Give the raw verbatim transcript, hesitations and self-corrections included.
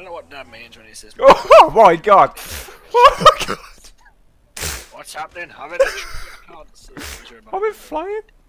know what that means when he says. Oh my god! Oh my god! What's happening? I'm in a tree. I can't see. I've been flying.